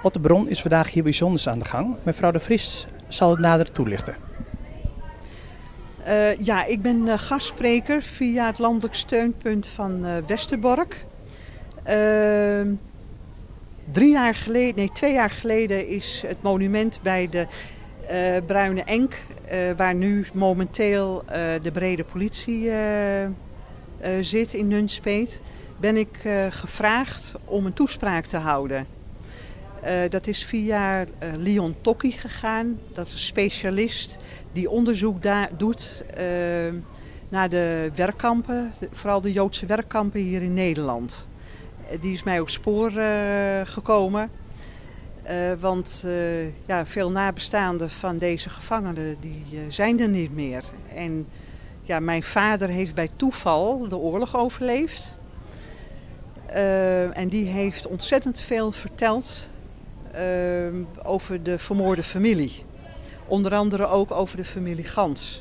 Op de Bron is vandaag hier bijzonders aan de gang. Mevrouw de Vries zal het nader toelichten. Ik ben gastspreker via het landelijk steunpunt van Westerbork. 2 jaar geleden is het monument bij de Bruine Enk, waar nu momenteel de brede politie zit in Nunspeet, ben ik gevraagd om een toespraak te houden. Dat is via Leon Tokkie gegaan. Dat is een specialist die onderzoek doet naar de werkkampen, vooral de Joodse werkkampen hier in Nederland. Die is mij op spoor gekomen. Want veel nabestaanden van deze gevangenen die zijn er niet meer. En ja, mijn vader heeft bij toeval de oorlog overleefd. En die heeft ontzettend veel verteld over de vermoorde familie. Onder andere ook over de familie Gans.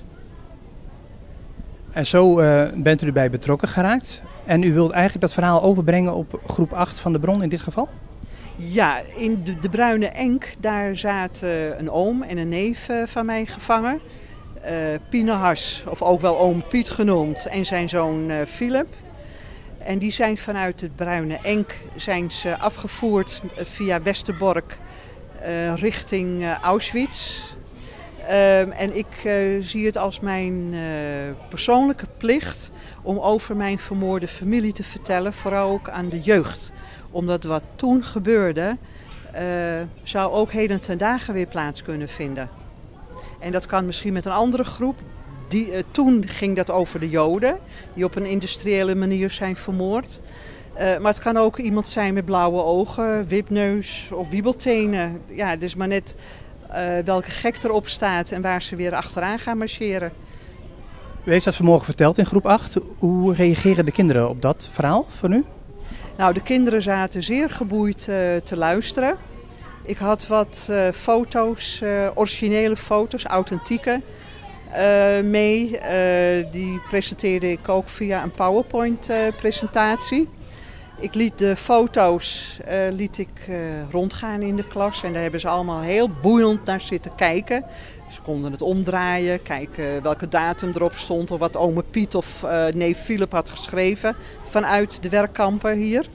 En zo bent u erbij betrokken geraakt. En u wilt eigenlijk dat verhaal overbrengen op groep 8 van de Bron in dit geval? Ja, in de Bruine Enk, daar zaten een oom en een neef van mij gevangen. Pinahas, of ook wel oom Piet genoemd, en zijn zoon Philip. En die zijn vanuit het Bruine Enk afgevoerd via Westerbork richting Auschwitz. En ik zie het als mijn persoonlijke plicht om over mijn vermoorde familie te vertellen, vooral ook aan de jeugd. Omdat wat toen gebeurde, zou ook heden ten dagen weer plaats kunnen vinden. En dat kan misschien met een andere groep. Toen ging dat over de Joden, die op een industriële manier zijn vermoord. Maar het kan ook iemand zijn met blauwe ogen, wipneus of wiebeltenen. Ja, het is maar net welke gek erop staat en waar ze weer achteraan gaan marcheren. U heeft dat vanmorgen verteld in groep 8. Hoe reageren de kinderen op dat verhaal van u? Nou, de kinderen zaten zeer geboeid te luisteren. Ik had wat foto's, originele foto's, authentieke, mee. Die presenteerde ik ook via een PowerPoint-presentatie. Ik liet de foto's rondgaan in de klas en daar hebben ze allemaal heel boeiend naar zitten kijken. Ze konden het omdraaien, kijken welke datum erop stond of wat ome Piet of neef Philip had geschreven vanuit de werkkampen hier.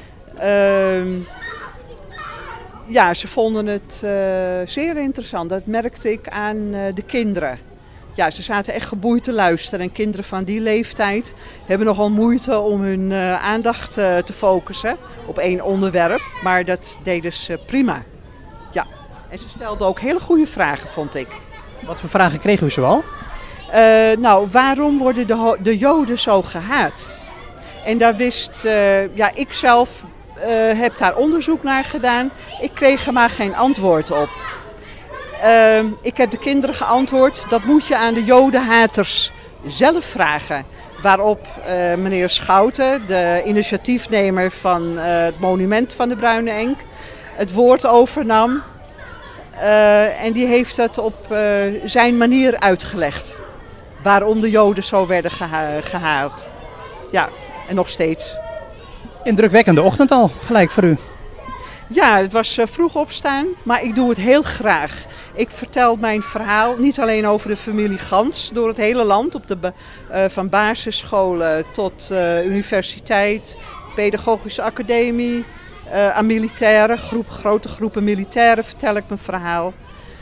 Ze vonden het zeer interessant. Dat merkte ik aan de kinderen. Ja, ze zaten echt geboeid te luisteren. En kinderen van die leeftijd hebben nogal moeite om hun aandacht te focussen op één onderwerp. Maar dat deden ze prima. Ja, en ze stelden ook hele goede vragen, vond ik. Wat voor vragen kregen u zoal? Waarom worden de Joden zo gehaat? En daar ik zelf heb daar onderzoek naar gedaan. Ik kreeg er maar geen antwoord op. Ik heb de kinderen geantwoord, dat moet je aan de Jodenhaters zelf vragen. Waarop meneer Schouten, de initiatiefnemer van het monument van de Bruine Enk, het woord overnam. En die heeft het op zijn manier uitgelegd. Waarom de Joden zo werden gehaald. Ja, en nog steeds. Indrukwekkende ochtend al, gelijk voor u. Ja, het was vroeg opstaan, maar ik doe het heel graag. Ik vertel mijn verhaal niet alleen over de familie Gans door het hele land, van basisscholen tot universiteit, pedagogische academie, aan militairen, grote groepen militairen vertel ik mijn verhaal.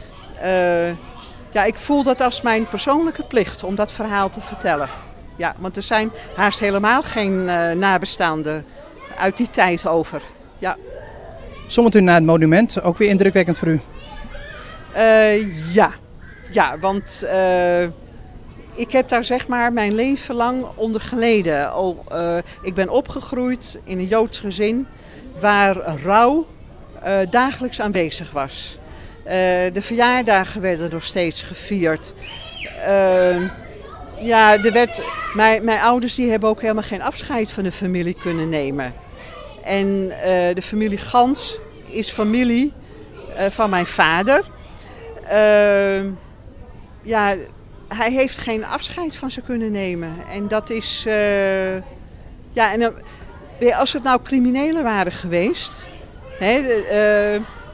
Ik voel dat als mijn persoonlijke plicht om dat verhaal te vertellen. Ja, want er zijn haast helemaal geen nabestaanden uit die tijd over. Ja. Zometeen naar het monument, ook weer indrukwekkend voor u? Want ik heb daar zeg maar mijn leven lang onder geleden. Ik ben opgegroeid in een Joods gezin waar rouw dagelijks aanwezig was. De verjaardagen werden nog steeds gevierd. Mijn ouders die hebben ook helemaal geen afscheid van de familie kunnen nemen. En de familie Gans is familie van mijn vader. Hij heeft geen afscheid van ze kunnen nemen. En dat is... als het nou criminelen waren geweest...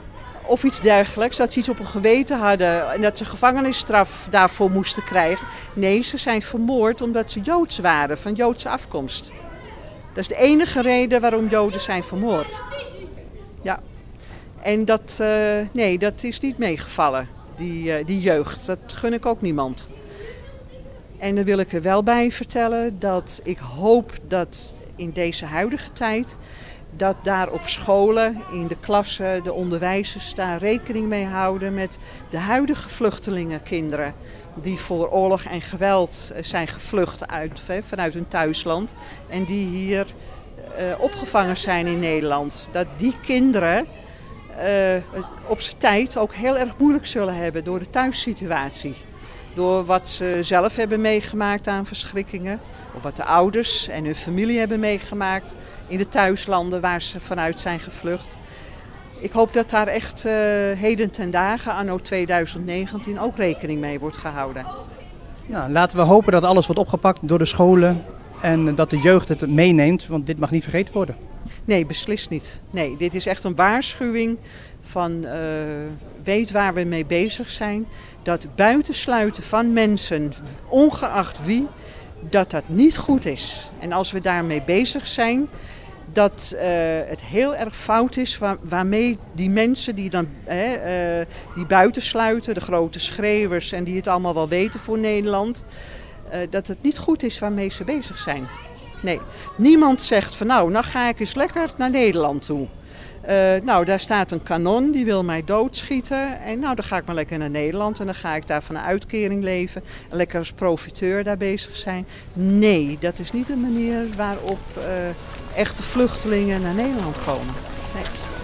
of iets dergelijks, dat ze iets op hun geweten hadden en dat ze gevangenisstraf daarvoor moesten krijgen. Nee, ze zijn vermoord omdat ze Joods waren, van Joodse afkomst. Dat is de enige reden waarom Joden zijn vermoord. Ja. En dat is niet meegevallen, die jeugd. Dat gun ik ook niemand. En dan wil ik er wel bij vertellen dat ik hoop dat in deze huidige tijd, dat daar op scholen, in de klassen, de onderwijzers daar rekening mee houden met de huidige vluchtelingenkinderen die voor oorlog en geweld zijn gevlucht vanuit hun thuisland en die hier opgevangen zijn in Nederland. Dat die kinderen op z'n tijd ook heel erg moeilijk zullen hebben door de thuissituatie. Door wat ze zelf hebben meegemaakt aan verschrikkingen. Of wat de ouders en hun familie hebben meegemaakt in de thuislanden waar ze vanuit zijn gevlucht. Ik hoop dat daar echt heden ten dagen, anno 2019, ook rekening mee wordt gehouden. Nou, laten we hopen dat alles wordt opgepakt door de scholen en dat de jeugd het meeneemt, want dit mag niet vergeten worden. Nee, beslist niet. Nee, dit is echt een waarschuwing van weet waar we mee bezig zijn. Dat buitensluiten van mensen, ongeacht wie, dat niet goed is. En als we daarmee bezig zijn, dat het heel erg fout is waarmee die mensen die dan die buitensluiten, de grote schreeuwers en die het allemaal wel weten voor Nederland, dat het niet goed is waarmee ze bezig zijn. Nee, niemand zegt van nou ga ik eens lekker naar Nederland toe. Nou, daar staat een kanon, die wil mij doodschieten. En nou, dan ga ik maar lekker naar Nederland en dan ga ik daar van een uitkering leven. En lekker als profiteur daar bezig zijn. Nee, dat is niet de manier waarop echte vluchtelingen naar Nederland komen. Nee.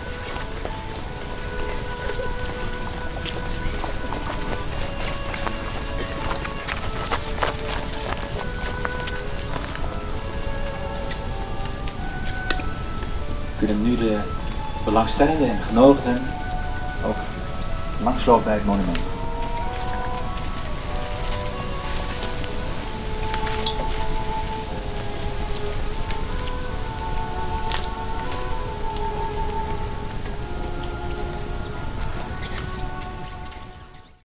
Kunnen nu de belangstellenden en genodigden ook langslopen bij het monument.